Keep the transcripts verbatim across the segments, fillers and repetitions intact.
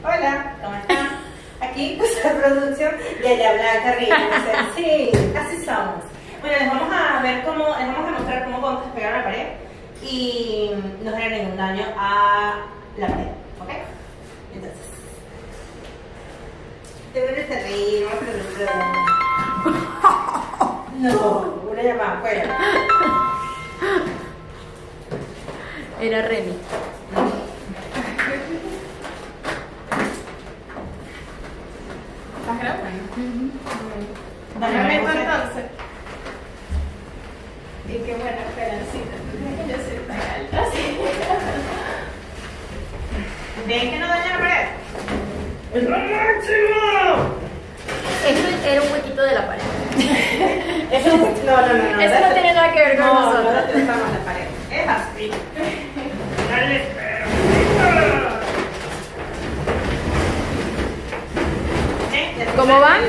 Hola, ¿cómo están? Aquí pues la producción de La Blanca Rica. Sí, así somos. Bueno, les vamos a ver cómo, les vamos a mostrar cómo podemos despegar la pared y no generar ningún daño a la pared, ¿ok? Entonces, te vuelves a reír, vamos a hacer un No, una llamada, fuera. Era Remy. ¿Estás grabando? Uh-huh. Dame meto entonces. Y qué buena esperancita. Yo soy tan alta, sí. ¿Ven que no daña la pared? ¡Es lo máximo! Eso era un huequito de la pared. Eso no, no, no, no. Eso no tiene nada que ver con no, nosotros. No, no tratamos la pared. Es así. Dale, pero. ¿Eh? ¿Cómo van?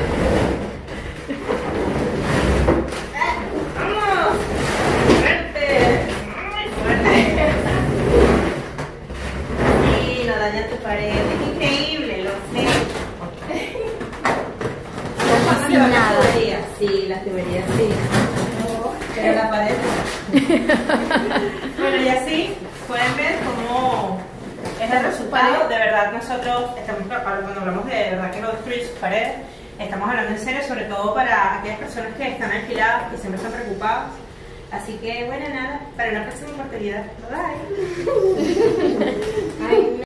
¡Vamos! ¡Fuerte! ¡Muy fuerte! Sí, no daña tu pared. Es increíble, lo sé. Casi nada. Las tuberías, sí, las tuberías, sí. Pero la pared. Bueno, y así pueden ver cómo es el resultado. De verdad, nosotros estamos, cuando hablamos de, de verdad que no destruir sus paredes, estamos hablando en serio, sobre todo para aquellas personas que están alquiladas, que siempre están preocupadas. Así que, bueno, nada, para una próxima oportunidad. Bye.